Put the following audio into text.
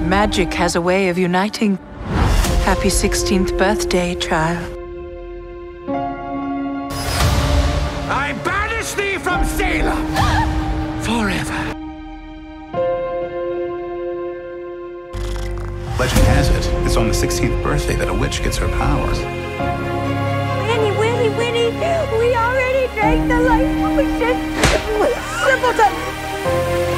Magic has a way of uniting. Happy 16th birthday, child. I banish thee from Salem forever. Legend has it, it's on the 16th birthday that a witch gets her powers. Winnie, we already drank the life potion. Simpleton!